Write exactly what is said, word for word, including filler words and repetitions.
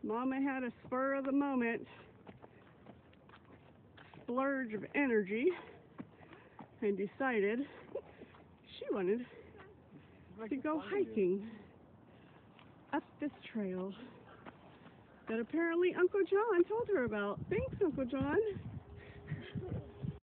Mama had a spur of the moment splurge of energy and decided she wanted to go hiking up this trail that apparently Uncle John told her about. Thanks, Uncle John.